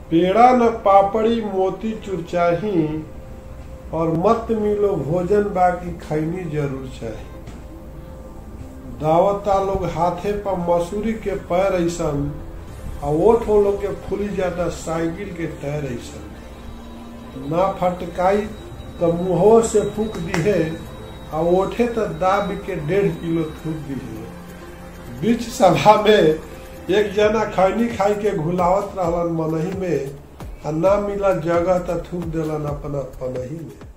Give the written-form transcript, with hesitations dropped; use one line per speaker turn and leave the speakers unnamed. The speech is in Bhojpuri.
पेड़ा न पापड़ी मोती चूर चाही और मत मिलो भोजन बाकी खैनी जरूर चाही। दावता लोग हाथे पर मसूरी के पैर ऐसन आ ओठ वो लोग के फूली जाता साइकिल के टायर ऐसन। ना फटकाई तो मुंहों से फूक दिहे आ ओठे तो दाब के 1.5 किलो थूक दिहे। बीच सभा में एक जना खैनी खाई के घुलावत रहलन मनही में आ ना मिला जगह तो थूक देलन अपना पनही में।